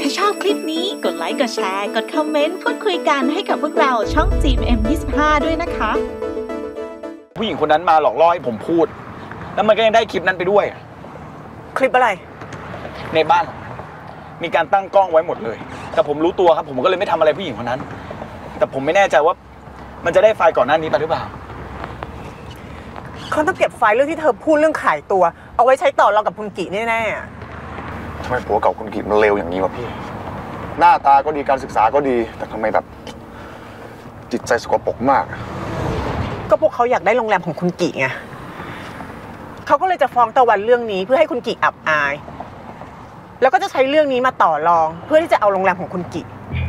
ถ้าชอบคลิปนี้กดไลค์กดแชร์กดคอมเมนต์พูดคุยกันให้กับพวกเราช่อง GMM25 ด้วยนะคะผู้หญิงคนนั้นมาหลอกล่อให้ผมพูดแล้วมันก็ยังได้คลิปนั้นไปด้วยคลิปอะไรในบ้านมีการตั้งกล้องไว้หมดเลยแต่ผมรู้ตัวครับผมก็เลยไม่ทำอะไรผู้หญิงคนนั้นแต่ผมไม่แน่ใจว่ามันจะได้ไฟล์ก่อนหน้านี้ไปหรือเปล่าเขาต้องเก็บไฟล์เรื่องที่เธอพูดเรื่องขายตัวเอาไว้ใช้ต่อรองกับคุณกิแน่ๆทำไมผัวเก่าคุณกิมันเลวอย่างนี้วะพี่หน้าตาก็ดีการศึกษาก็ดีแต่ทำไมแบบจิตใจสกปรกมากก็พวกเขาอยากได้โรงแรมของคุณกิไงเขาก็เลยจะฟ้องตะวันเรื่องนี้เพื่อให้คุณกิอับอายแล้วก็จะใช้เรื่องนี้มาต่อรองเพื่อที่จะเอาโรงแรมของคุณกิ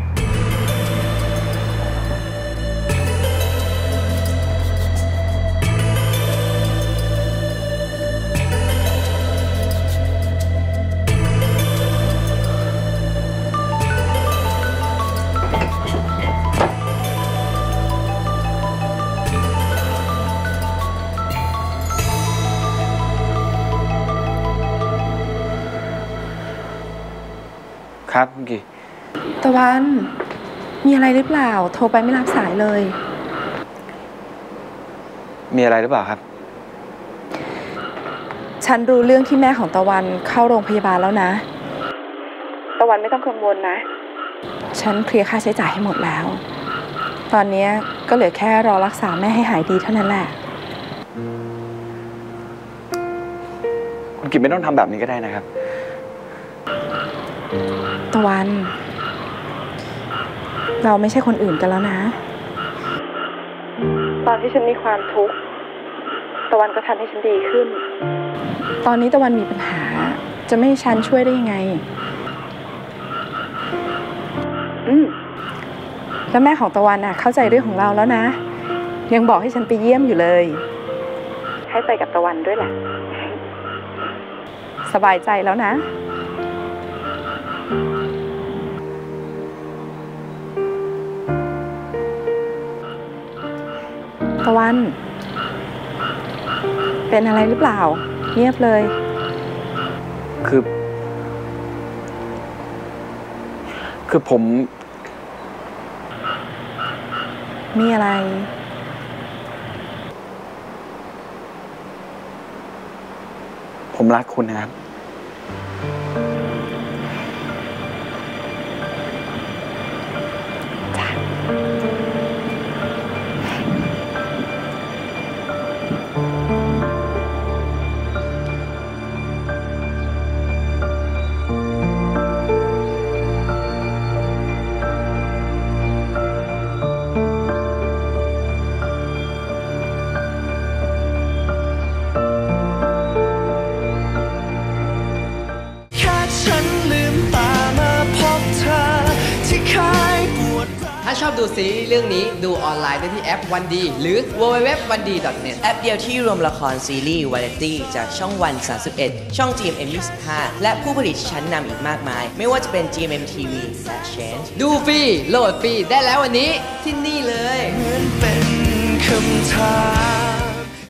ครับคุณกีตะวันมีอะไรหรือเปล่าโทรไปไม่รับสายเลยมีอะไรหรือเปล่าครับฉันรู้เรื่องที่แม่ของตะวันเข้าโรงพยาบาลแล้วนะตะวันไม่ต้องกังวลนะฉันเคลียร์ค่าใช้จ่ายให้หมดแล้วตอนนี้ก็เหลือแค่รอรักษาแม่ให้หายดีเท่านั้นแหละคุณกีไม่ต้องทำแบบนี้ก็ได้นะครับตะวันเราไม่ใช่คนอื่นกันแล้วนะตอนที่ฉันมีความทุกข์ตะวันก็ทำให้ฉันดีขึ้นตอนนี้ตะวันมีปัญหาจะไม่ให้ฉันช่วยได้ยังไงแล้วแม่ของตะวันน่ะเข้าใจเรื่องของเราแล้วนะยังบอกให้ฉันไปเยี่ยมอยู่เลยให้ไปกับตะวันด้วยแหละสบายใจแล้วนะตะวันเป็นอะไรหรือเปล่าเงียบเลยคือผมมีอะไรผมรักคุณนะครับถ้าชอบดูซีรีส์เรื่องนี้ดูออนไลน์ได้ที่แอป 1D หรือ www.1d.net แอปเดียวที่รวมละครซีรีส์วาไรตี้จากช่องวัน31ช่อง GMM25 และผู้ผลิตชั้นนำอีกมากมายไม่ว่าจะเป็น GMM TV และ Change ดูฟรีโหลดฟรีได้แล้ววันนี้ที่นี่เลยเหมือนเป็นคำถาม